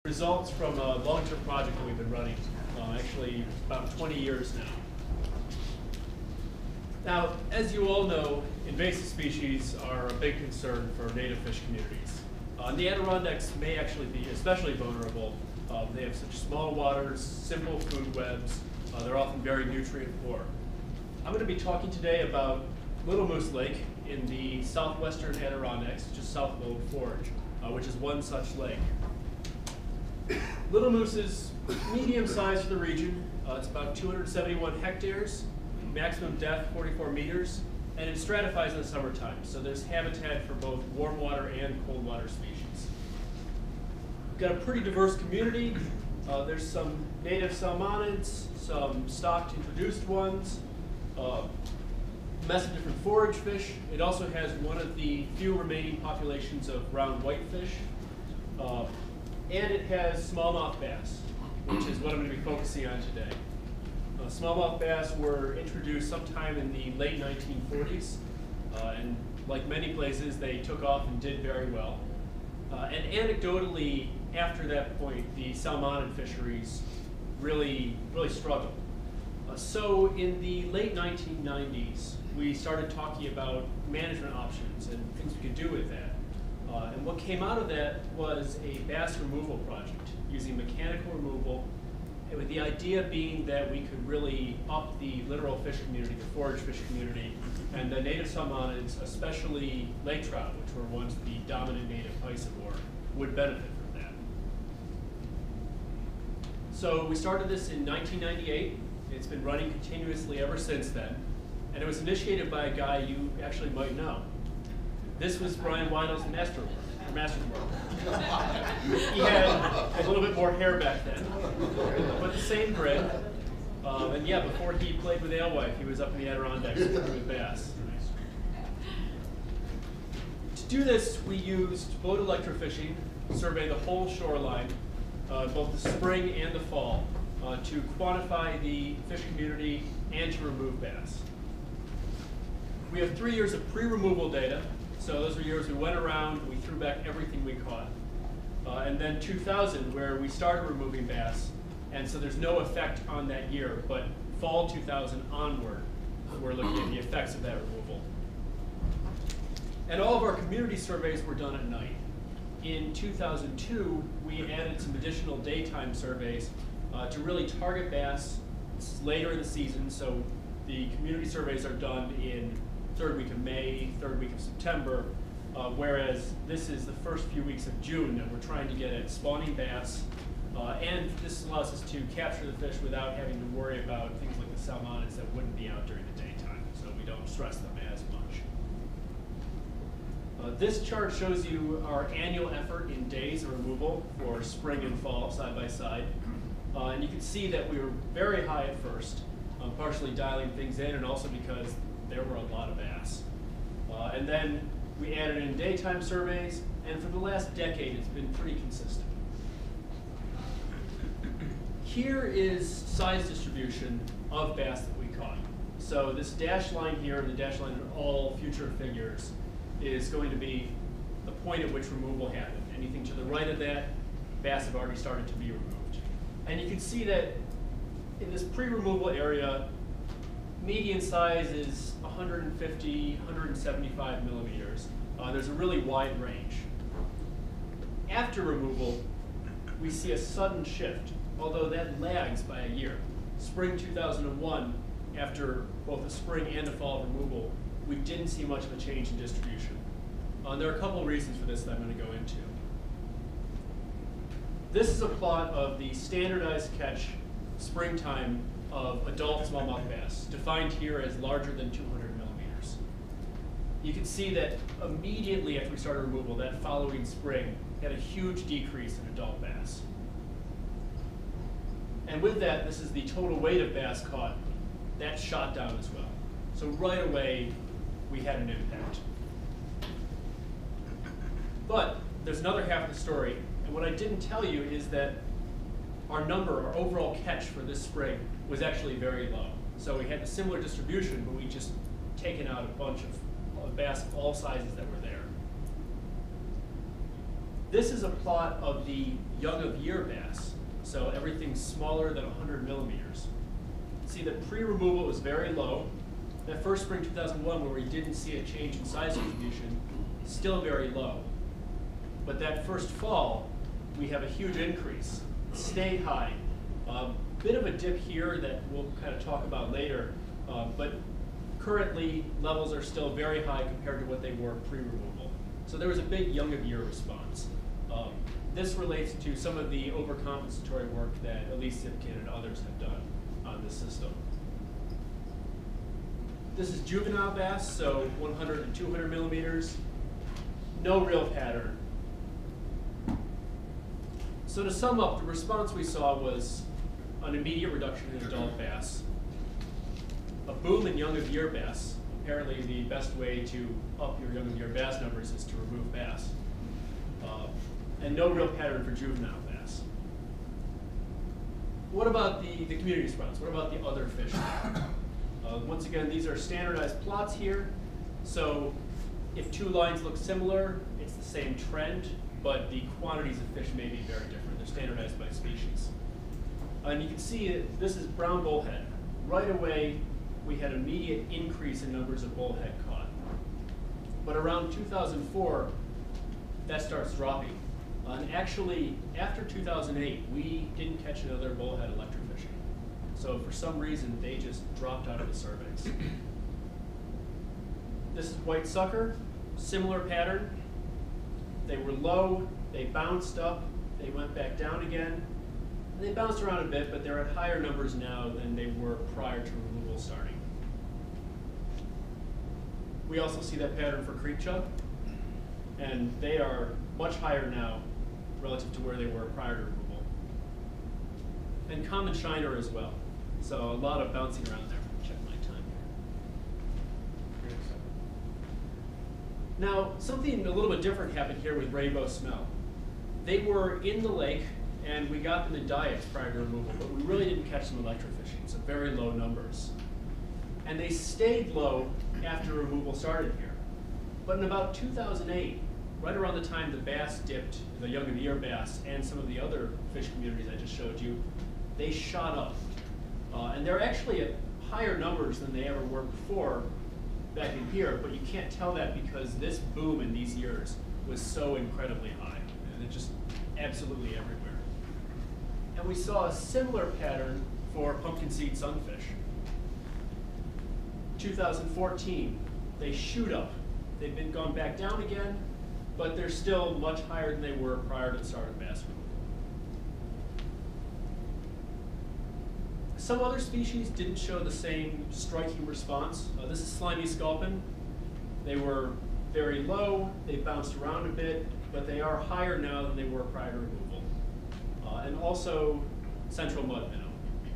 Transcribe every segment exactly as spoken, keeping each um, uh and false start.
Results from a long-term project that we've been running, uh, actually about twenty years now. Now, as you all know, invasive species are a big concern for native fish communities. Uh, the Adirondacks may actually be especially vulnerable. Uh, they have such small waters, simple food webs. Uh, they're often very nutrient poor. I'm going to be talking today about Little Moose Lake in the southwestern Adirondacks, just south of Old Forge, uh, which is one such lake. Little Moose is medium sized for the region. Uh, it's about two hundred seventy-one hectares, maximum depth forty-four meters, and it stratifies in the summertime. So there's habitat for both warm water and cold water species. We've got a pretty diverse community. Uh, there's some native salmonids, some stocked introduced ones, uh, a mess of different forage fish. It also has one of the few remaining populations of brown whitefish. Uh, And it has smallmouth bass, which is what I'm going to be focusing on today. Uh, smallmouth bass were introduced sometime in the late nineteen forties, uh, and like many places, they took off and did very well. Uh, and anecdotally, after that point, the salmonid fisheries really, really struggled. Uh, so in the late nineteen nineties, we started talking about management options and things we could do with that. Uh, and what came out of that was a bass removal project using mechanical removal, and with the idea being that we could really up the littoral fish community, the forage fish community, and the native salmonids, especially lake trout, which were once the dominant native piscivore, would benefit from that. So we started this in nineteen ninety-eight. It's been running continuously ever since then, and it was initiated by a guy you actually might know. This was Brian Weinow's masterwork, or master's work. He had a little bit more hair back then, but the same grid. Um, and yeah, before he played with Alewife, he was up in the Adirondacks with bass. To do this, we used boat electrofishing to survey the whole shoreline, uh, both the spring and the fall, uh, to quantify the fish community and to remove bass. We have three years of pre-removal data. So those were years we went around, we threw back everything we caught. Uh, and then two thousand, where we started removing bass, and so there's no effect on that year, but fall two thousand onward, we're looking at the effects of that removal. And all of our community surveys were done at night. In two thousand two, we added some additional daytime surveys uh, to really target bass. This is later in the season, so the community surveys are done in third week of May, third week of September, uh, whereas this is the first few weeks of June that we're trying to get at spawning bass, uh, and this allows us to capture the fish without having to worry about things like the salmonids that wouldn't be out during the daytime, so we don't stress them as much. Uh, this chart shows you our annual effort in days of removal for spring and fall side by side, uh, and you can see that we were very high at first, uh, partially dialing things in, and also because there were a lot of bass. Uh, and then we added in daytime surveys, and for the last decade, it's been pretty consistent. Here is size distribution of bass that we caught. So this dashed line here, and the dashed line in all future figures, is going to be the point at which removal happened. Anything to the right of that, bass have already started to be removed. And you can see that in this pre-removal area, median size is one hundred fifty, one hundred seventy-five millimeters. Uh, there's a really wide range. After removal, we see a sudden shift, although that lags by a year. Spring two thousand one, after both a spring and a fall removal, we didn't see much of a change in distribution. Uh, there are a couple of reasons for this that I'm going to go into. This is a plot of the standardized catch springtime of adult smallmouth bass, defined here as larger than two hundred millimeters. You can see that immediately after we started removal, that following spring, had a huge decrease in adult bass. And with that, this is the total weight of bass caught. That shot down as well. So right away, we had an impact. But there's another half of the story, and what I didn't tell you is that our number, our overall catch for this spring was actually very low. So we had a similar distribution, but we just taken out a bunch of, of bass of all sizes that were there. This is a plot of the young of year bass. So everything's smaller than one hundred millimeters. See that pre-removal was very low. That first spring two thousand one, where we didn't see a change in size distribution, still very low. But that first fall, we have a huge increase. It stayed high. A uh, bit of a dip here that we'll kind of talk about later, uh, but currently levels are still very high compared to what they were pre-removal. So there was a big young of year response. Um, this relates to some of the overcompensatory work that Elise Zipkin and others have done on this system. This is juvenile bass, so one hundred and two hundred millimeters. No real pattern. So to sum up, the response we saw was an immediate reduction in adult bass, a boom in young of year bass. Apparently the best way to up your young of year bass numbers is to remove bass. Uh, and no real pattern for juvenile bass. What about the, the community response? What about the other fish? Uh, once again, these are standardized plots here. So if two lines look similar, it's the same trend, but the quantities of fish may be very different. They're standardized by species. And you can see that this is brown bullhead. Right away, we had immediate increase in numbers of bullhead caught. But around two thousand four, that starts dropping. Uh, and actually, after two thousand eight, we didn't catch another bullhead electrofishing. So for some reason, they just dropped out of the surveys. This is white sucker, similar pattern. They were low, they bounced up, they went back down again. They bounced around a bit, but they're at higher numbers now than they were prior to removal starting. We also see that pattern for creek chub, and they are much higher now relative to where they were prior to removal. And common shiner as well. So a lot of bouncing around there. Check my time here. Now, something a little bit different happened here with rainbow smell. They were in the lake, and we got them in diets prior to removal, but we really didn't catch them electrofishing, so very low numbers. And they stayed low after removal started here. But in about two thousand eight, right around the time the bass dipped, the young of the year bass, and some of the other fish communities I just showed you, they shot up. Uh, and they're actually at higher numbers than they ever were before back in here, but you can't tell that because this boom in these years was so incredibly high, and it just absolutely everywhere. And we saw a similar pattern for pumpkin seed sunfish. two thousand fourteen, they shoot up. They've been gone back down again, but they're still much higher than they were prior to the start of bass removal. Some other species didn't show the same striking response. Uh, this is slimy sculpin. They were very low, they bounced around a bit, but they are higher now than they were prior to removal. Uh, and also central mud minnow.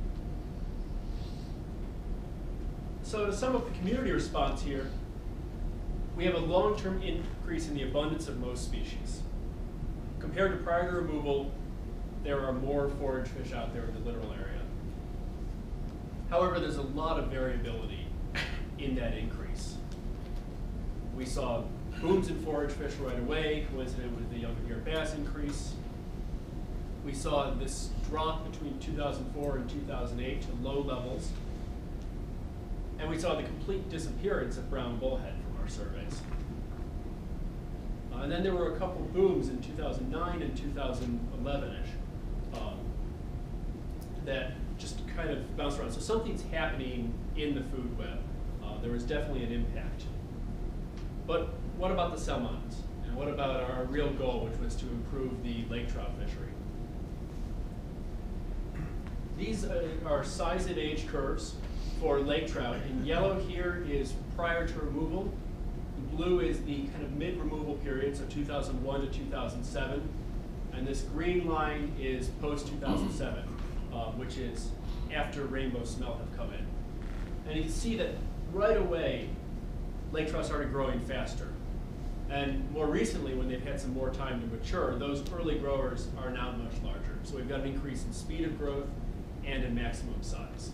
So to sum up the community response here, we have a long-term increase in the abundance of most species. Compared to prior to removal, there are more forage fish out there in the littoral area. However, there's a lot of variability in that increase. We saw booms in forage fish right away, coincident with the young of year bass increase. We saw this drop between two thousand four and two thousand eight to low levels. And we saw the complete disappearance of brown bullhead from our surveys. Uh, and then there were a couple booms in two thousand nine and two thousand eleven-ish um, that just kind of bounced around. So something's happening in the food web. Uh, there was definitely an impact. But what about the salmons? And what about our real goal, which was to improve the lake trout fishery? These are size and age curves for lake trout. In yellow here is prior to removal. In blue is the kind of mid-removal period, so two thousand one to two thousand seven. And this green line is post two thousand seven, uh, which is after rainbow smelt have come in. And you can see that right away, lake trout started growing faster. And more recently, when they've had some more time to mature, those early growers are now much larger. So we've got an increase in speed of growth and in maximum size.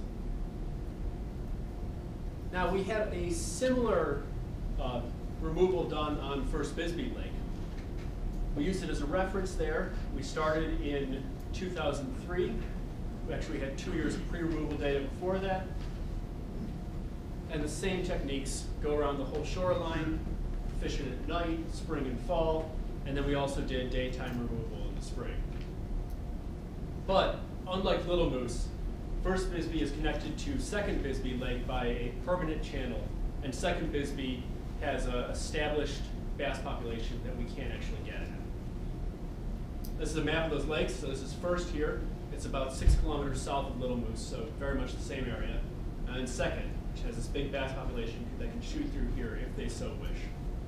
Now we had a similar uh, removal done on First Bisbee Lake. We used it as a reference there. We started in two thousand three. We actually had two years of pre-removal data before that. And the same techniques go around the whole shoreline, fishing at night, spring and fall, and then we also did daytime removal in the spring. But unlike Little Moose, First Bisbee is connected to Second Bisbee Lake by a permanent channel, and Second Bisbee has an established bass population that we can't actually get at. This is a map of those lakes. So this is First here. It's about six kilometers south of Little Moose, so very much the same area. And then Second, which has this big bass population that can shoot through here if they so wish.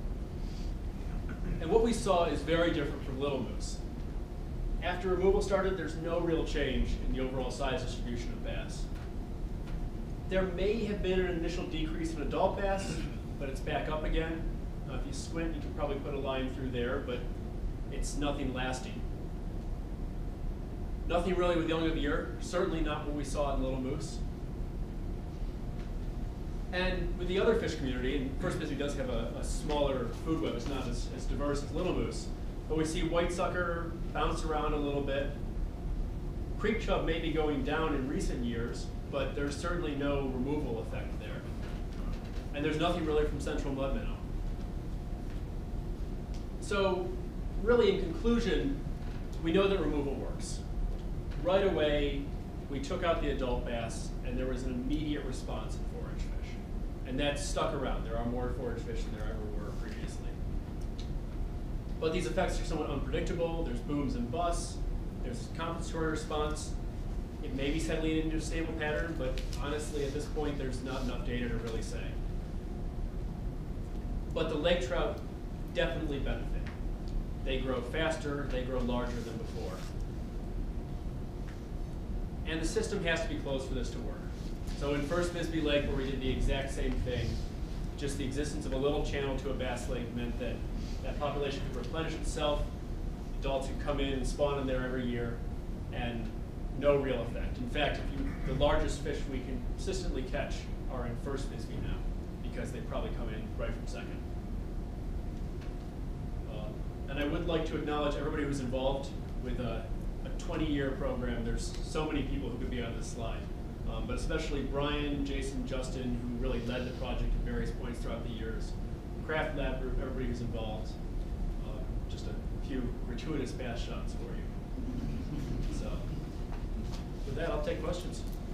And what we saw is very different from Little Moose. After removal started, there's no real change in the overall size distribution of bass. There may have been an initial decrease in adult bass, but it's back up again. Uh, if you squint, you can probably put a line through there, but it's nothing lasting. Nothing really with young of the year, certainly not what we saw in Little Moose. And with the other fish community, and First Bisbee does have a, a smaller food web, it's not as, as diverse as Little Moose, but we see white sucker bounce around a little bit. Creek chub may be going down in recent years, but there's certainly no removal effect there. And there's nothing really from central mud minnow. So really in conclusion, we know that removal works. Right away, we took out the adult bass, and there was an immediate response in forage fish. And that stuck around. There are more forage fish than there ever were previously. But these effects are somewhat unpredictable. There's booms and busts. There's compensatory response. It may be settling into a stable pattern, but honestly, at this point, there's not enough data to really say. But the lake trout definitely benefit. They grow faster, they grow larger than before. And the system has to be closed for this to work. So in First Bisbee Lake, where we did the exact same thing, just the existence of a little channel to a bass lake meant that that population could replenish itself, adults could come in and spawn in there every year, and no real effect. In fact, if you, the largest fish we can consistently catch are in First Bisbee now, because they probably come in right from Second. Uh, and I would like to acknowledge everybody who's involved with a twenty-year program. There's so many people who could be on this slide, um, but especially Brian, Jason, Justin, who really led the project at various points throughout the years. Craft Lab Group, everybody who's involved. Uh, just a few gratuitous bass shots for you. So, with that, I'll take questions.